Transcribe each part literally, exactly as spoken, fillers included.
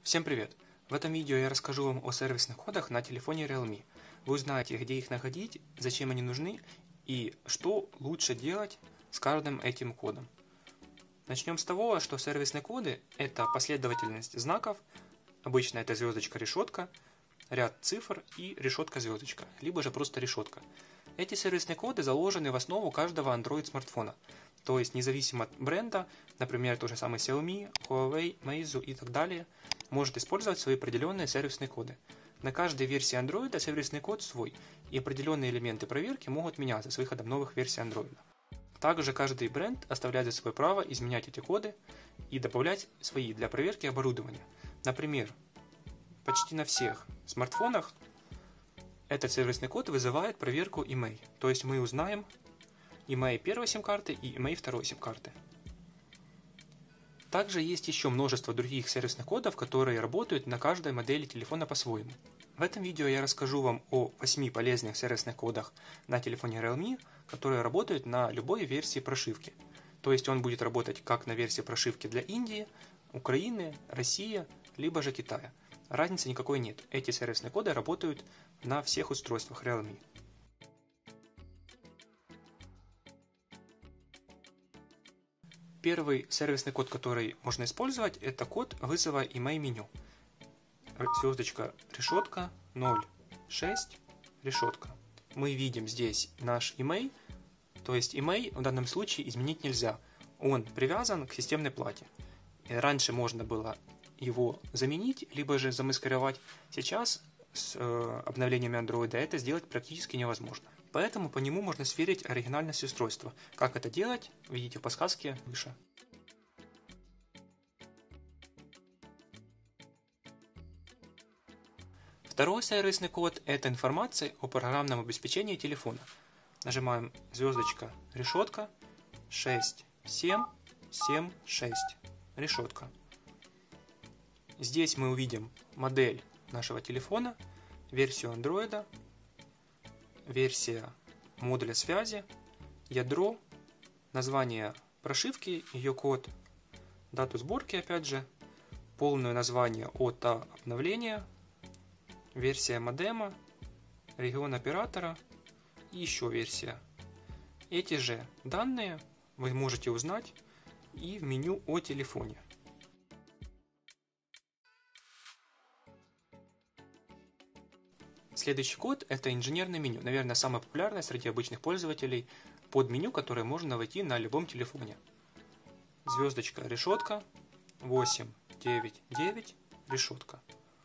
Всем привет! В этом видео я расскажу вам о сервисных кодах на телефоне Realme. Вы узнаете, где их находить, зачем они нужны и что лучше делать с каждым этим кодом. Начнем с того, что сервисные коды – это последовательность знаков, обычно это звездочка-решетка, ряд цифр и решетка-звездочка, либо же просто решетка. Эти сервисные коды заложены в основу каждого Android смартфона, то есть независимо от бренда, например, тот же самый Xiaomi, Huawei, Meizu и так далее, может использовать свои определенные сервисные коды. На каждой версии Android сервисный код свой, и определенные элементы проверки могут меняться с выходом новых версий Android. Также каждый бренд оставляет за собой право изменять эти коды и добавлять свои для проверки оборудования. Например, почти на всех смартфонах этот сервисный код вызывает проверку и эм и ай, то есть мы узнаем и эм и ай первой сим-карты и эм и ай второй сим-карты. Также есть еще множество других сервисных кодов, которые работают на каждой модели телефона по-своему. В этом видео я расскажу вам о восьми полезных сервисных кодах на телефоне Realme, которые работают на любой версии прошивки. То есть он будет работать как на версии прошивки для Индии, Украины, России, либо же Китая. Разницы никакой нет. Эти сервисные коды работают на всех устройствах Realme. Первый сервисный код, который можно использовать, это код вызова эм и ай меню. Звездочка решетка ноль шесть решетка. Мы видим здесь наш эм и ай, то есть эм и ай в данном случае изменить нельзя. Он привязан к системной плате. И раньше можно было его заменить, либо же замаскировать. Сейчас с э, обновлениями Android это сделать практически невозможно. Поэтому по нему можно сверить оригинальность устройства. Как это делать, видите в подсказке выше. Второй сервисный код – это информация о программном обеспечении телефона. Нажимаем звездочка решетка шесть семь семь шесть решетка. Здесь мы увидим модель нашего телефона, версию Android, версия модуля связи, ядро, название прошивки, ее код, дату сборки опять же, полное название от обновления, версия модема, регион оператора и еще версия. Эти же данные вы можете узнать и в меню о телефоне. Следующий код – это инженерное меню, наверное, самое популярное среди обычных пользователей под меню, которое можно войти на любом телефоне. Звездочка решетка восемь девять девять решетка.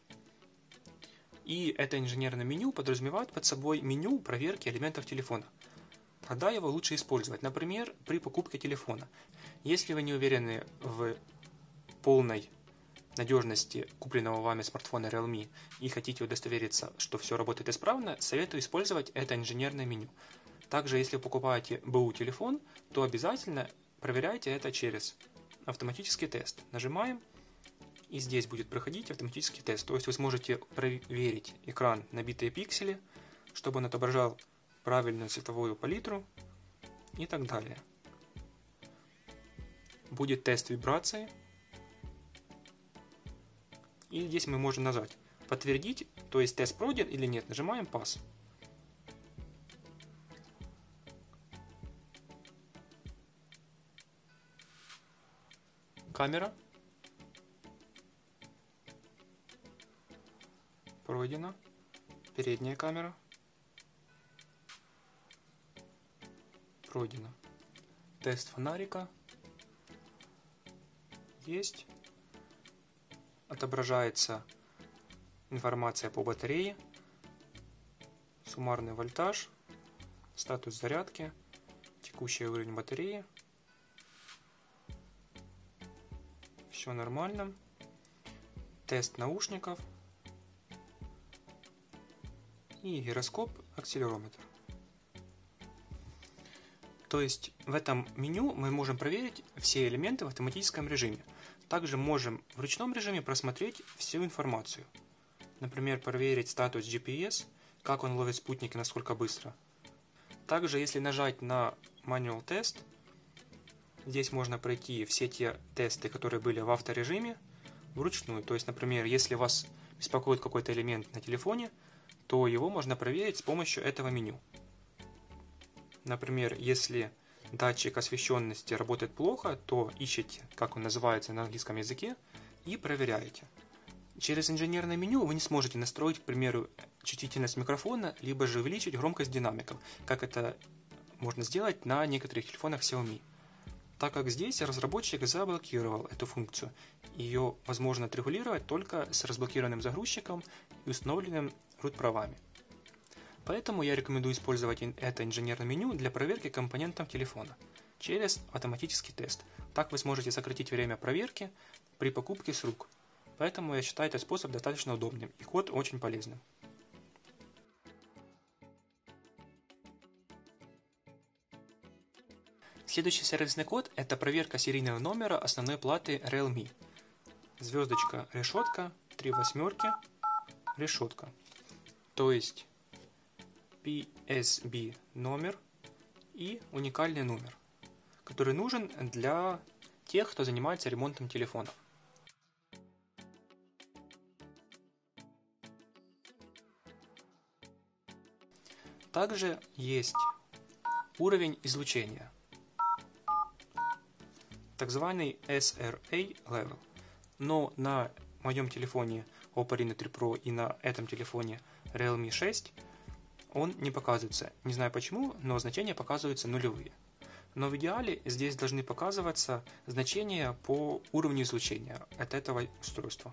И это инженерное меню подразумевает под собой меню проверки элементов телефона. Когда его лучше использовать? Например, при покупке телефона. Если вы не уверены в полной надежности купленного вами смартфона Realme и хотите удостовериться, что все работает исправно, советую использовать это инженерное меню. Также, если вы покупаете бэ у телефон, то обязательно проверяйте это через автоматический тест. Нажимаем, и здесь будет проходить автоматический тест. То есть вы сможете проверить экран на битые пиксели, чтобы он отображал правильную цветовую палитру и так далее. Будет тест вибрации. И здесь мы можем нажать подтвердить, то есть тест пройден или нет. Нажимаем Pass. Камера. Пройдено. Передняя камера. Пройдено. Тест фонарика. Есть. Отображается информация по батарее, суммарный вольтаж, статус зарядки, текущий уровень батареи. Все нормально. Тест наушников и гироскоп, акселерометр. То есть в этом меню мы можем проверить все элементы в автоматическом режиме. Также можем в ручном режиме просмотреть всю информацию. Например, проверить статус джи пи эс, как он ловит спутники, насколько быстро. Также, если нажать на Manual Test, Здесь можно пройти все те тесты, которые были в авторежиме, вручную. То есть, например, если вас беспокоит какой-то элемент на телефоне, то его можно проверить с помощью этого меню. Например, если датчик освещенности работает плохо, то ищите, как он называется на английском языке, и проверяете. Через инженерное меню вы не сможете настроить, к примеру, чувствительность микрофона, либо же увеличить громкость динамиков, как это можно сделать на некоторых телефонах Xiaomi. Так как здесь разработчик заблокировал эту функцию, ее возможно отрегулировать только с разблокированным загрузчиком и установленным root-правами. Поэтому я рекомендую использовать это инженерное меню для проверки компонентов телефона через автоматический тест. Так вы сможете сократить время проверки при покупке с рук. Поэтому я считаю этот способ достаточно удобным и код очень полезным. Следующий сервисный код – это проверка серийного номера основной платы Realme. Звездочка, решетка, три восьмерки, решетка. То есть пи эс би номер и уникальный номер, который нужен для тех, кто занимается ремонтом телефонов. Также есть уровень излучения, так званый эс эр эй level, но на моем телефоне Oppo Reno три Pro и на этом телефоне Realme шесть он не показывается. Не знаю почему, но значения показываются нулевые. Но в идеале здесь должны показываться значения по уровню излучения от этого устройства.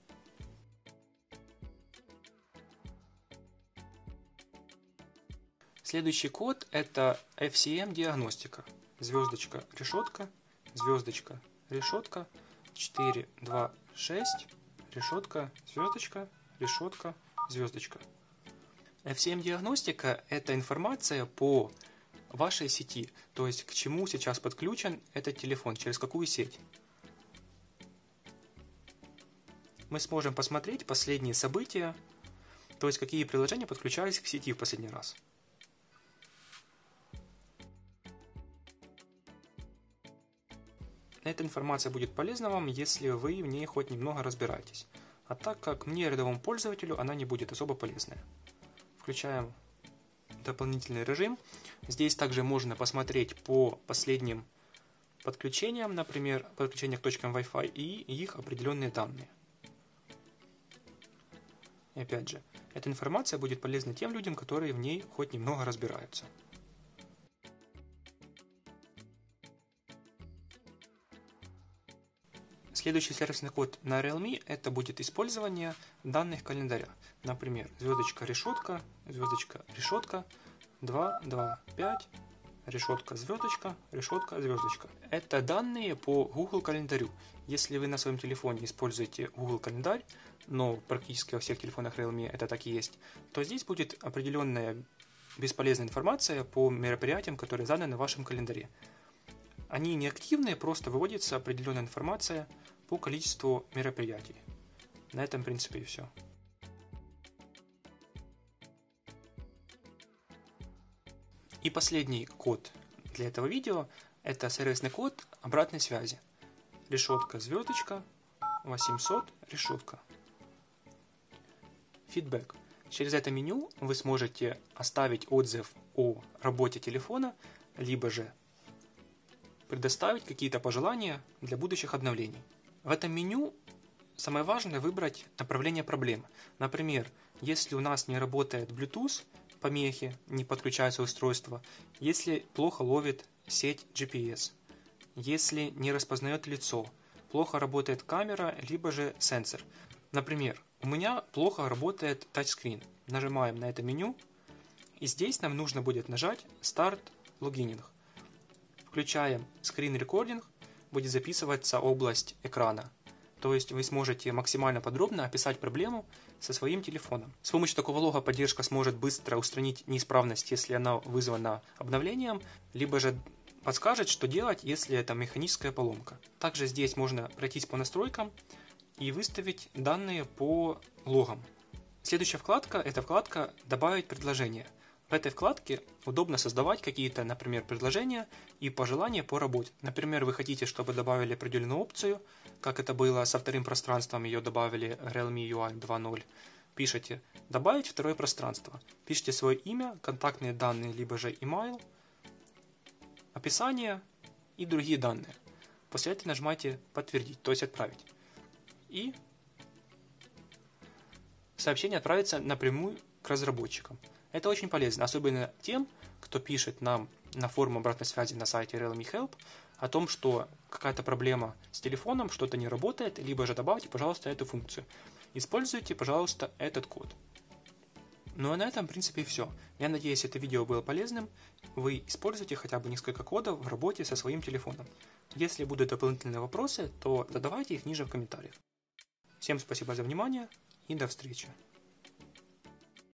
Следующий код – это эф си эм диагностика. Звездочка, решетка, звездочка, решетка, четыре, два, шесть, решетка, звездочка, решетка, звездочка. эф си эм диагностика – это информация по вашей сети, то есть к чему сейчас подключен этот телефон, через какую сеть. Мы сможем посмотреть последние события, то есть какие приложения подключались к сети в последний раз. Эта информация будет полезна вам, если вы в ней хоть немного разбираетесь. А так как мне, рядовому пользователю, она не будет особо полезная. Включаем дополнительный режим. Здесь также можно посмотреть по последним подключениям, например, подключение к точкам Wi-Fi и их определенные данные. И опять же, эта информация будет полезна тем людям, которые в ней хоть немного разбираются. Следующий сервисный код на Realme – это будет использование данных календаря. Например, звездочка, решетка, звездочка, решетка, два, два, пять, решетка, звездочка, решетка, звездочка. Это данные по Google календарю. Если вы на своем телефоне используете Google календарь, но практически во всех телефонах Realme это так и есть, то здесь будет определенная бесполезная информация по мероприятиям, которые заданы в вашем календаре. Они не активные, просто выводится определенная информация по количеству мероприятий. На этом, в принципе, и все. И последний код для этого видео – это сервисный код обратной связи. Решетка, звездочка, восемьсот, решетка. Фидбэк. Через это меню вы сможете оставить отзыв о работе телефона, либо же предоставить какие-то пожелания для будущих обновлений. В этом меню самое важное выбрать направление проблемы. Например, если у нас не работает Bluetooth, помехи, не подключается устройство, если плохо ловит сеть джи пи эс, если не распознает лицо, плохо работает камера, либо же сенсор. Например, у меня плохо работает тачскрин. Нажимаем на это меню, и здесь нам нужно будет нажать Start Logging. Включаем Screen Recording, будет записываться область экрана. То есть вы сможете максимально подробно описать проблему со своим телефоном. С помощью такого лога поддержка сможет быстро устранить неисправность, если она вызвана обновлением, либо же подскажет, что делать, если это механическая поломка. Также здесь можно пройтись по настройкам и выставить данные по логам. Следующая вкладка – это вкладка «Добавить предложение». В этой вкладке удобно создавать какие-то, например, предложения и пожелания по работе. Например, вы хотите, чтобы добавили определенную опцию, как это было со вторым пространством, ее добавили Realme ю ай два ноль. Пишите «Добавить второе пространство». Пишите свое имя, контактные данные, либо же email, описание и другие данные. После этого нажимаете «Подтвердить», то есть «Отправить». И сообщение отправится напрямую к разработчикам. Это очень полезно, особенно тем, кто пишет нам на форум обратной связи на сайте Realme Help о том, что какая-то проблема с телефоном, что-то не работает, либо же добавьте, пожалуйста, эту функцию. Используйте, пожалуйста, этот код. Ну а на этом, в принципе, и все. Я надеюсь, это видео было полезным. Вы используете хотя бы несколько кодов в работе со своим телефоном. Если будут дополнительные вопросы, то задавайте их ниже в комментариях. Всем спасибо за внимание и до встречи.